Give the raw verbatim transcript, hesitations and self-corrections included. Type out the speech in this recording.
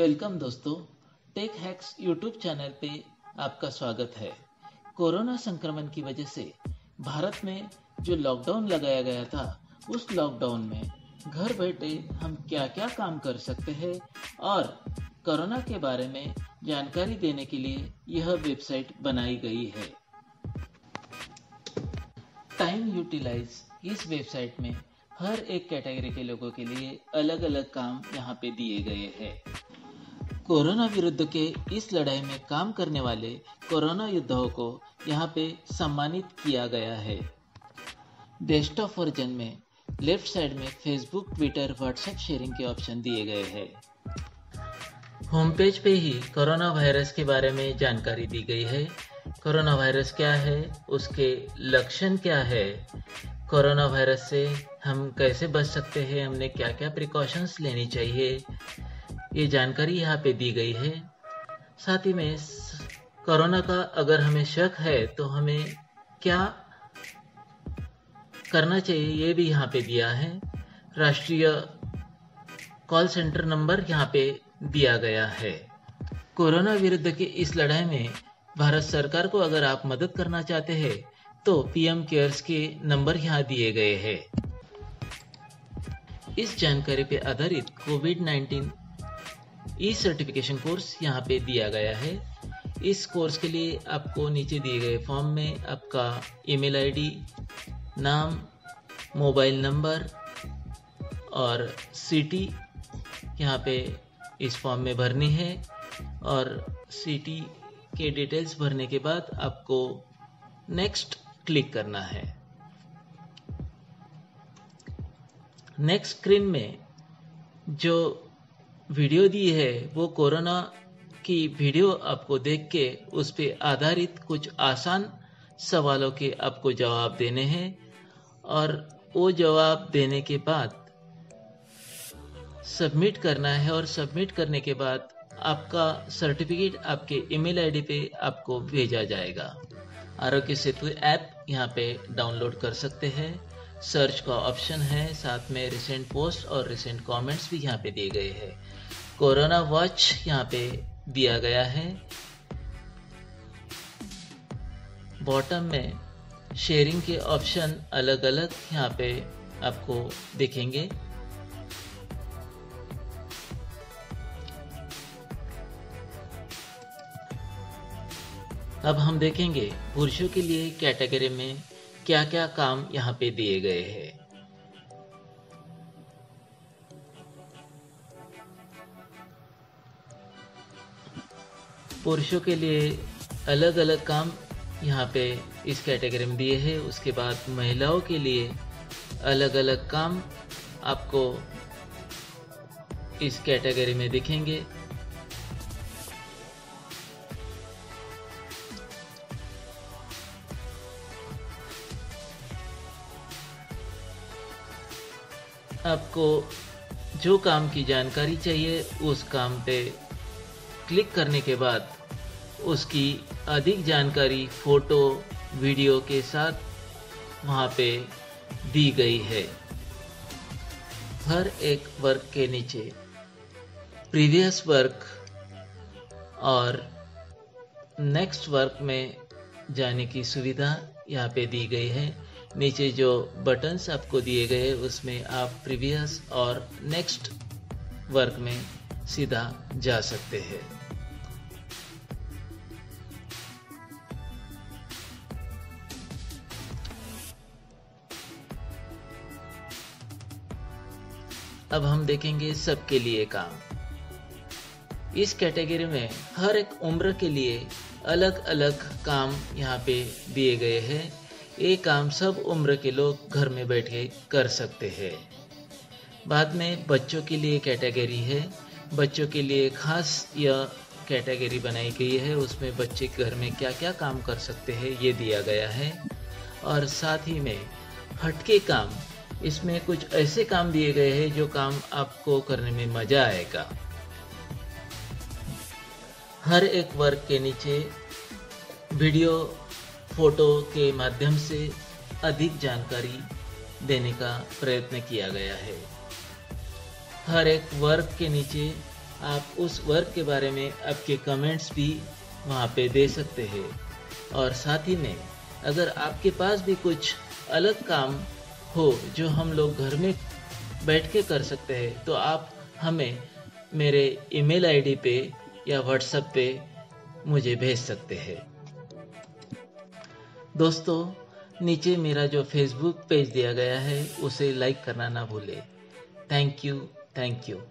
Welcome दोस्तों, tech hacks YouTube channel पे आपका स्वागत है। कोरोना संक्रमण की वजह से भारत में जो लॉकडाउन लगाया गया था, उस लॉकडाउन में घर बैठे हम क्या क्या काम कर सकते हैं और कोरोना के बारे में जानकारी देने के लिए यह वेबसाइट बनाई गई है। टाइम यूटिलाइज इस वेबसाइट में हर एक कैटेगरी के लोगों के लिए अलग अलग काम यहाँ पे दिए गए हैं। कोरोना विरुद्ध के इस लड़ाई में काम करने वाले कोरोना योद्धाओं को यहाँ पे सम्मानित किया गया है। डेस्कटॉप वर्जन में लेफ्ट साइड में फेसबुक, ट्विटर, व्हाट्सएप शेयरिंग के ऑप्शन दिए गए हैं। होम पेज पे ही कोरोना वायरस के बारे में जानकारी दी गई है। कोरोना वायरस क्या है, उसके लक्षण क्या है, कोरोना वायरस से हम कैसे बच सकते हैं, हमने क्या क्या प्रिकॉशंस लेनी चाहिए, ये जानकारी यहाँ पे दी गई है। साथ ही में कोरोना का अगर हमें शक है तो हमें क्या करना चाहिए, ये भी यहाँ पे दिया है। राष्ट्रीय कॉल सेंटर नंबर यहाँ पे दिया गया है। कोरोना विरुद्ध की इस लड़ाई में भारत सरकार को अगर आप मदद करना चाहते हैं तो पीएम केयर्स के नंबर यहाँ दिए गए हैं। इस जानकारी पे आधारित Covid nineteen e certification course यहाँ पे दिया गया है। इस कोर्स के लिए आपको नीचे दिए गए फॉर्म में आपका ईमेल आईडी, नाम, मोबाइल नंबर और सिटी यहाँ पे इस फॉर्म में भरनी है और सिटी के डिटेल्स भरने के बाद आपको नेक्स्ट क्लिक करना है। नेक्स्ट स्क्रीन में जो वीडियो दी है वो कोरोना की वीडियो आपको देख के उस पे आधारित कुछ आसान सवालों के आपको जवाब देने हैं और वो जवाब देने के बाद सबमिट करना है और सबमिट करने के बाद आपका सर्टिफिकेट आपके ईमेल आईडी पे आपको भेजा जाएगा। आरोग्य सेतु ऐप यहाँ पे डाउनलोड कर सकते हैं। सर्च का ऑप्शन है, साथ में रिसेंट पोस्ट और रिसेंट कमेंट्स भी यहाँ पे दिए गए हैं। कोरोना वॉच यहाँ पे दिया गया है। बॉटम में शेयरिंग के ऑप्शन अलग अलग यहाँ पे आपको दिखेंगे। अब हम देखेंगे पुरुषों के लिए कैटेगरी में क्या क्या काम यहाँ पे दिए गए हैं। पुरुषों के लिए अलग अलग काम यहाँ पे इस कैटेगरी में दिए हैं। उसके बाद महिलाओं के लिए अलग अलग काम आपको इस कैटेगरी में दिखेंगे। आपको जो काम की जानकारी चाहिए उस काम पे क्लिक करने के बाद उसकी अधिक जानकारी फोटो, वीडियो के साथ वहाँ पे दी गई है। हर एक वर्क के नीचे प्रीवियस वर्क और नेक्स्ट वर्क में जाने की सुविधा यहाँ पे दी गई है। नीचे जो बटन्स आपको दिए गए उसमें आप प्रीवियस और नेक्स्ट वर्क में सीधा जा सकते हैं। अब हम देखेंगे सबके लिए काम। इस कैटेगरी में हर एक उम्र के लिए अलग अलग काम यहाँ पे दिए गए हैं। ये काम सब उम्र के लोग घर में बैठ के कर सकते हैं। बाद में बच्चों के लिए कैटेगरी है। बच्चों के लिए खास यह कैटेगरी बनाई गई है। उसमें बच्चे घर में क्या क्या काम कर सकते हैं ये दिया गया है। और साथ ही में हटके काम, इसमें कुछ ऐसे काम दिए गए हैं जो काम आपको करने में मजा आएगा। हर एक वर्ग के नीचे वीडियो, फोटो के माध्यम से अधिक जानकारी देने का प्रयत्न किया गया है। हर एक वर्ग के नीचे आप उस वर्क के बारे में आपके कमेंट्स भी वहाँ पे दे सकते हैं। और साथ ही में अगर आपके पास भी कुछ अलग काम हो जो हम लोग घर में बैठ के कर सकते हैं, तो आप हमें मेरे ईमेल आईडी पे या व्हाट्सएप पे मुझे भेज सकते हैं। दोस्तों, नीचे मेरा जो फेसबुक पेज दिया गया है उसे लाइक करना ना भूलें। Thank you, thank you.